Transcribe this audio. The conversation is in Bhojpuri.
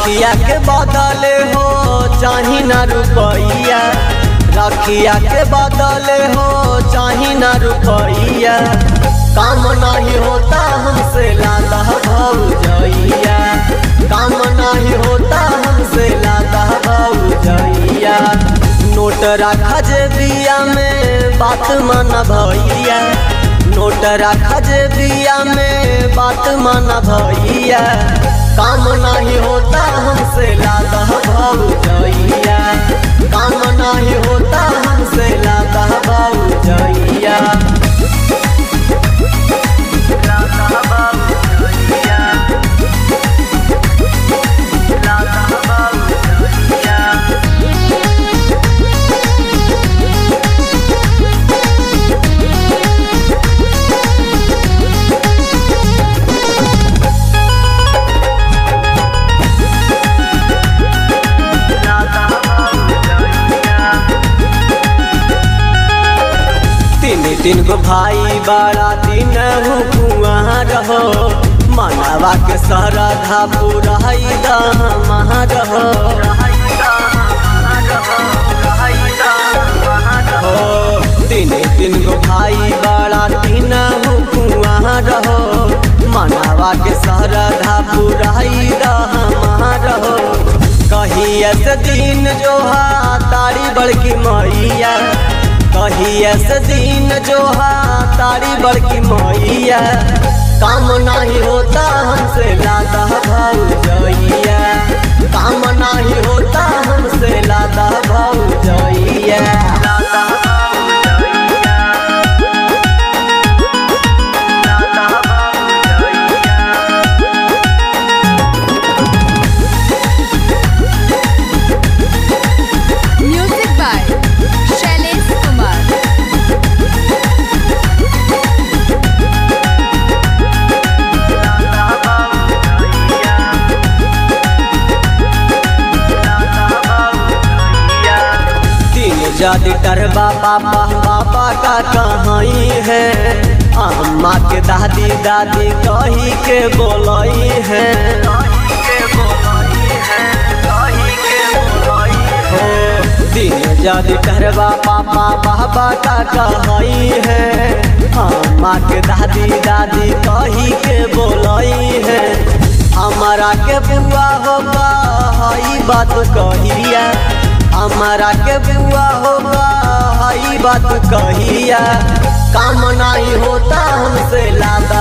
रखिया के बदले हो चाही ना रुपैया, रखिया के बदले हो चाही ना रुपैया। काम नहीं होता हमसे लादा भौजैया, काम नहीं होता हमसे लादा भौजैया। नोट रखा जे बिया में बात माना भैया, नोट रखा जे बिया में बात माना भैया। काम नहीं होता हमसे लादा भौजैया, काम नहीं होता हमसे लादा भौजैया। तीन गो भाई बड़ा दिन कुआं रहो, मनवा के सरधा पुराई दहमा रहो। तीन गो भाई बड़ा दिन कुआं रहो, मनवा के सरधा पुराई दहमा रहो। कही ऐसे दिन जो तारी बड़की मैया, कही ऐसे दिन जो तारी बड़की मैया। काम नहीं होता हमसे लादा भौजैया, काम नहीं होता हमसे लादा भौजैया। जादी करबा पापा पापा का कहीं है, अम्मा के दादी दादी कही के बोलई है। दिन जादी करबा पापा पापा का कहीं है, अम्मा के दादी दादी कही के बोलई है। हमारा के बुआ होगा हई बात कहिया, हमारा के बुआ होगा हई बात कहिया। काम नहीं होता हमसे लादा